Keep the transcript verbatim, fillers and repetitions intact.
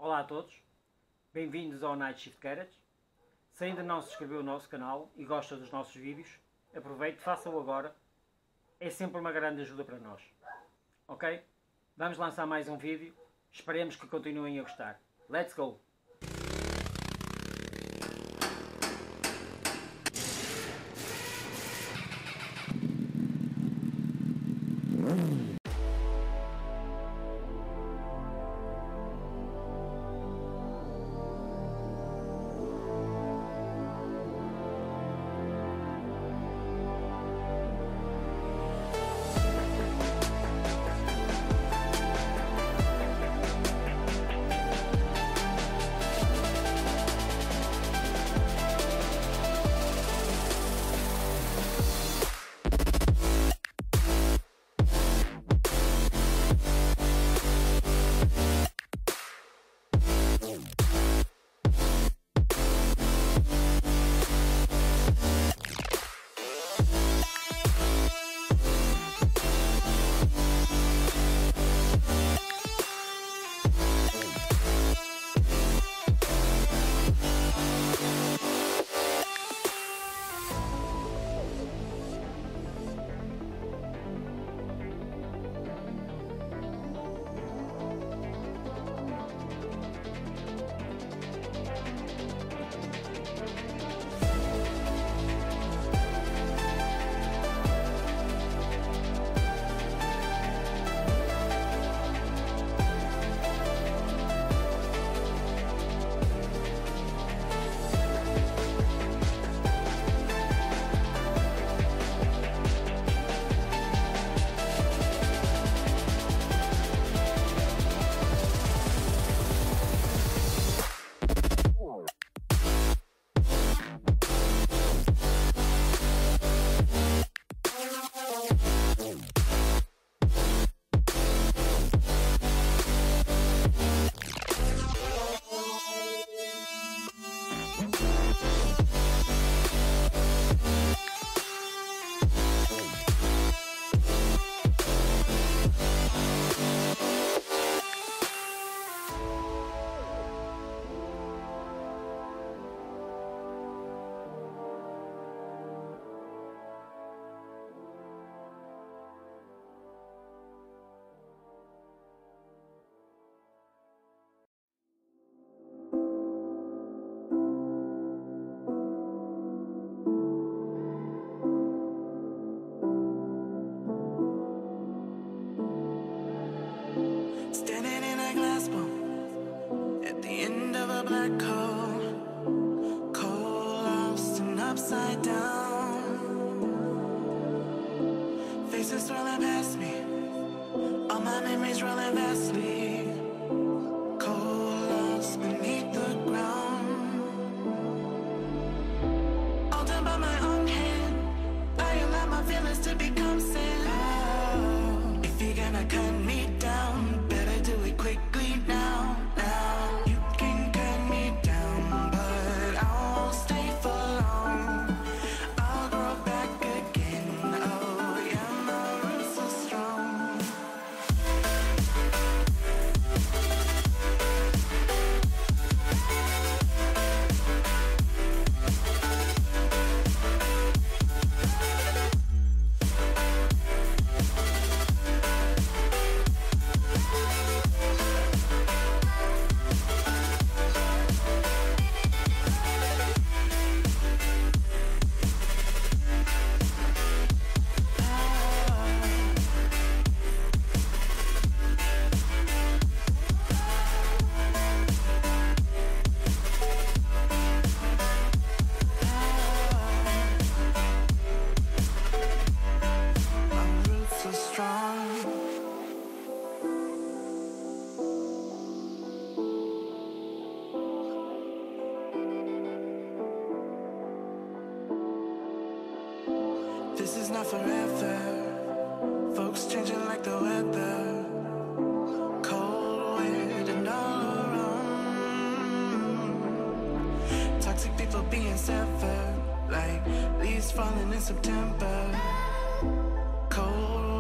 Olá a todos, bem-vindos ao Night Shift Garage. Se ainda não se inscreveu no nosso canal e gosta dos nossos vídeos, aproveite, faça-o agora, é sempre uma grande ajuda para nós. Ok? Vamos lançar mais um vídeo, esperemos que continuem a gostar. Let's go! Black hole, cold, lost and upside down. Faces swirling past me, all my memories rolling vastly. Cold, lost beneath the ground. All done by my own hand, I allow my feelings to become sand. Oh, if you're gonna cut me down, better do it quickly now, now. You can cut me down, but I won't stay for long. I'll grow back again. Oh yeah, my roots are strong. This is not forever. Folks changing like the weather. Cold, weird, and all around. Toxic people being severed, like leaves falling in September. Cold,